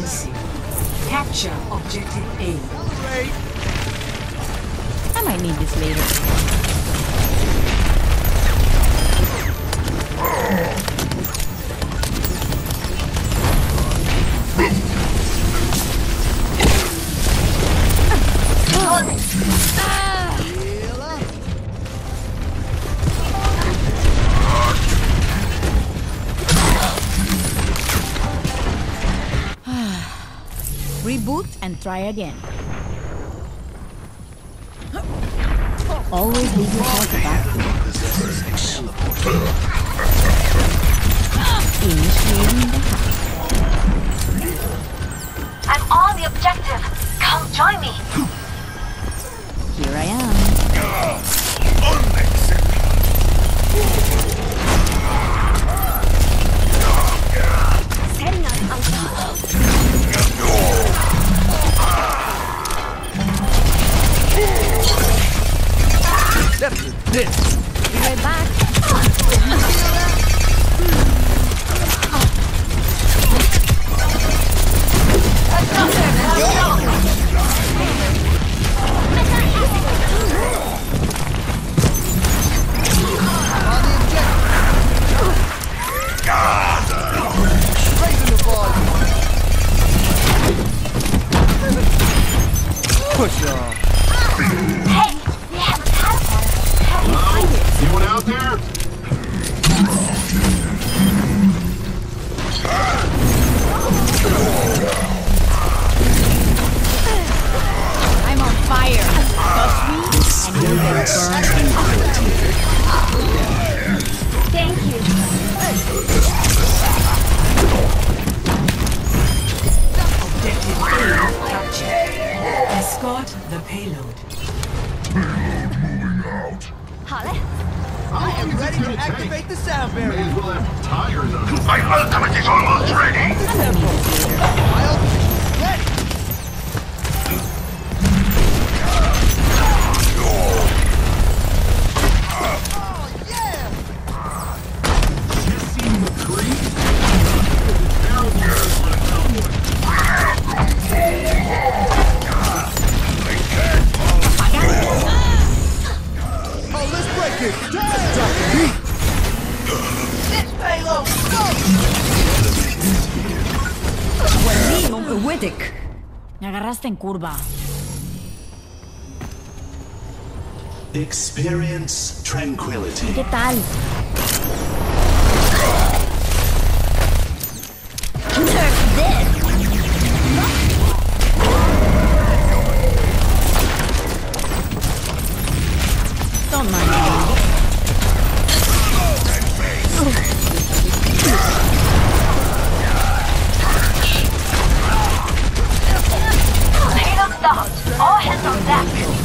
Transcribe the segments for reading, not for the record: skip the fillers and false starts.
commencing. Capture objective A. I might need this later. Reboot and try again. Always leave yourself back. Initiating the I'm on the objective. Come join me. Here I am. Setting up Uncle. This. Be right back. Push off. Hey, we have a catapult. How do you find it? Anyone out there? I'm on fire. Touch me and you'll get burned. Thank you. Objective A captured. Escort the payload. Hale? I am ready to activate the sound May barrier. as well have tires on. My ultimate is almost ready. I'll ready. Oh, yeah! Just seen the tree? Down here. Oh, let's break it! Drop the beat! This payload! Buenísimo, Wittek. Me agarraste en curva. Experience tranquility. ¿Qué tal? Don't mind me. Payload stopped. All hands on deck.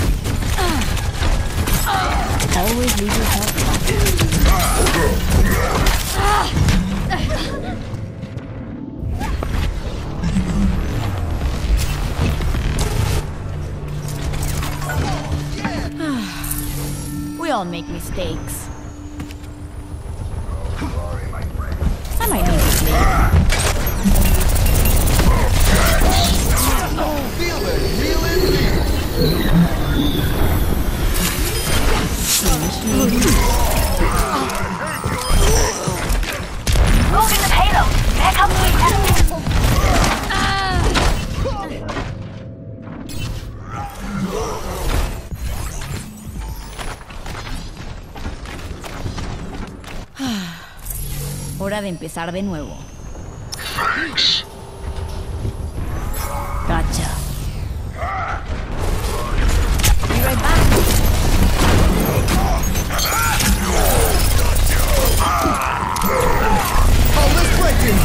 Always leave yourself back. We all make mistakes. I might need this later. Feel it! Feel it! Moving the payload. Back up to enemy. Hora de empezar de nuevo. Gotcha. Be right back. Oh, let's break it!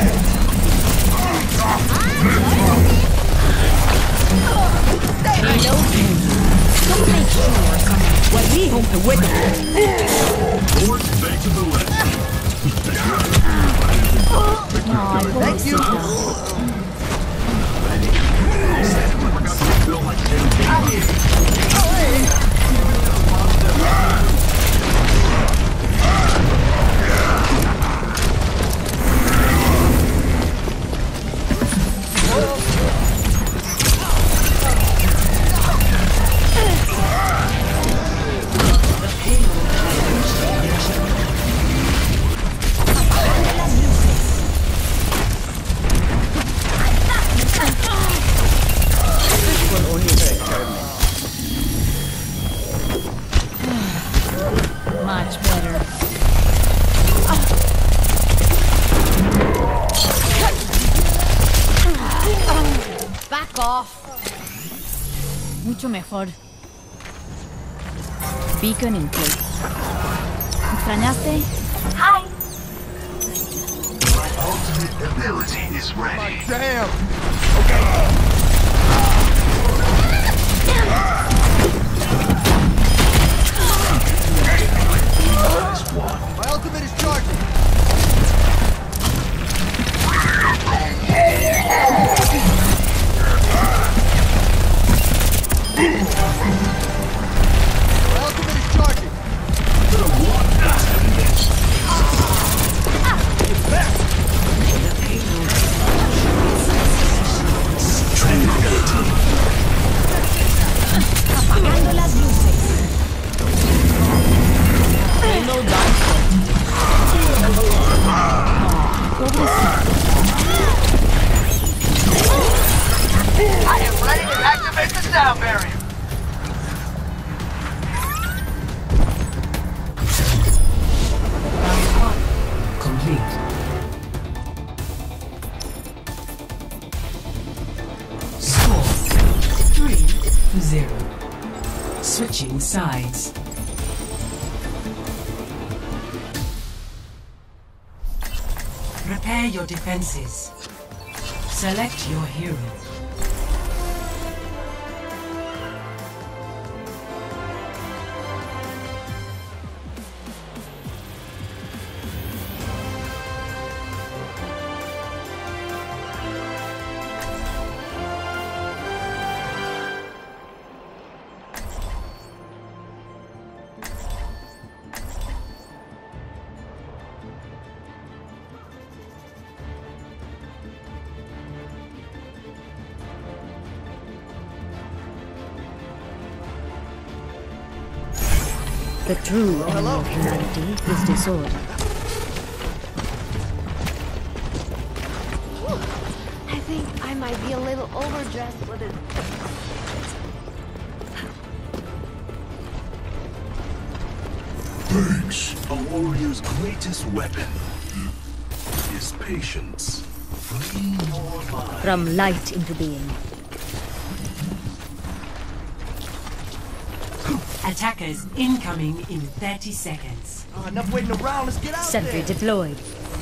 Don't make sure someone... What we hope to witness. Forward, back to the left. No, I hope Thank you. Feel like 10 Mucho mejor. Beacon in place. ¿Me extrañaste? Hi. My ultimate ability is ready. Damn! My ultimate is charging! My ultimate is charging! Tranquility. Apagando las luces. Payload down. I am ready to activate the sound barrier. Complete. Score 3-0. Switching sides. Prepare your defenses. Select your hero. The true enemy of humanity is disorder. I think I might be a little overdressed for this. Thanks. A warrior's greatest weapon is patience. Free your mind. From light into being. Attackers incoming in 30 seconds. Oh, enough waiting around, let's get out Sentry there! deployed.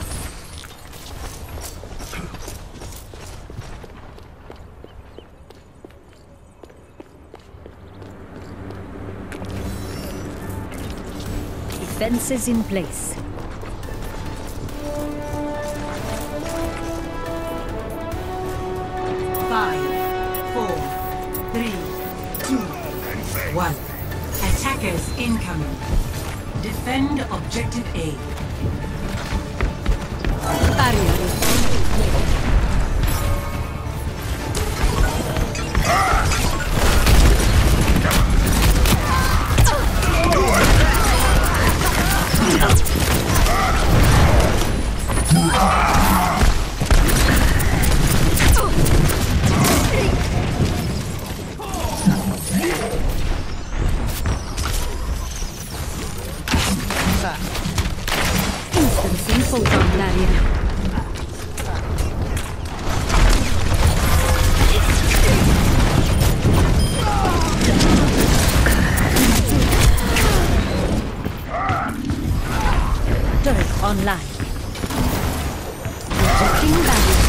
Defenses in place. Five, 4, 3, 2, 1. Attackers incoming. Defend objective A. Barrier. Instancing photon barrier. Turret online. Rejecting barrier.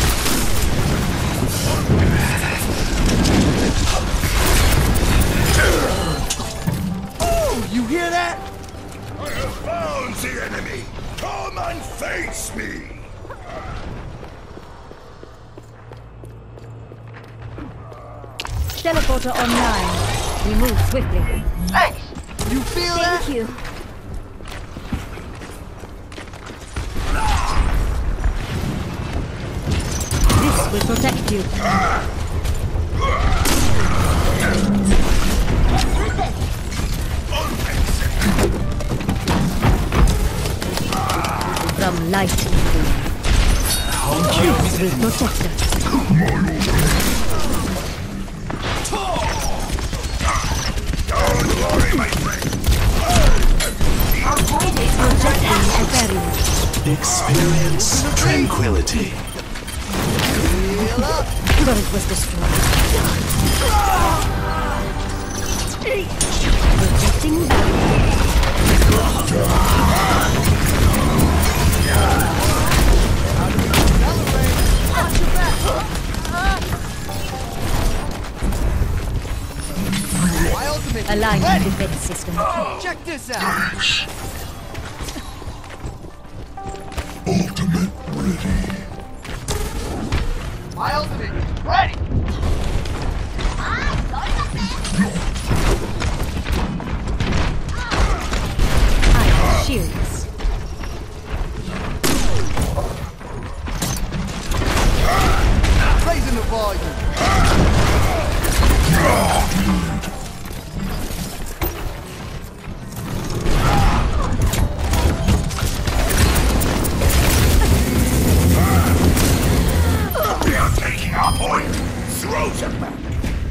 Oh, you hear that? I have found the enemy! Come and face me! Teleporter online. We move swiftly. Thanks. You feel that? Thank you. This will protect you. From light to being. This will protect us. Don't worry, my friend! Protecting a barrier. Experience tranquility. Turret was destroyed. My ultimate. Aligning Ready. defense system. Check this out. Ultimate ready. My ultimate. Ready. I have shields. Raising the volume. We are taking our point. Throw them back.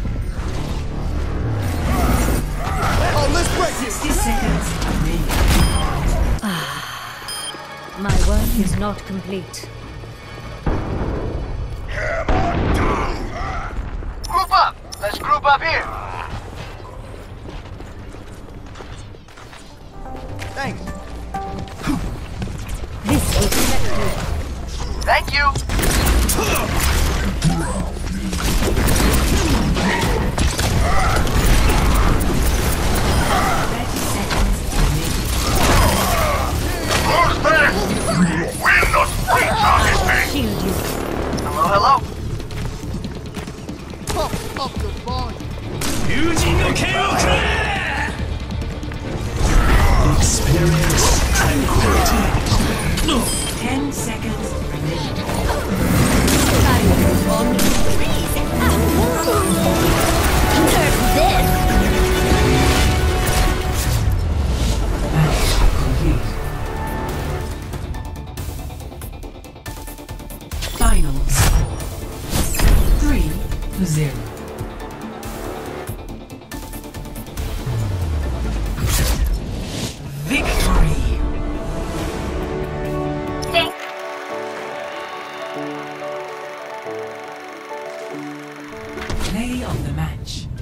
Oh, let's break it. 60 seconds remaining. My work is not complete. Hammer down. Group up. Let's group up here. Thanks. This will protect you. Thank you. 30 seconds remaining. Who's there? We're not free target thing. Shield you. Hello, hello. Pump up the volume. Experience tranquility. 10 seconds remaining. Match complete. Finals. 3-0. Victory! Thanks. Play of the match.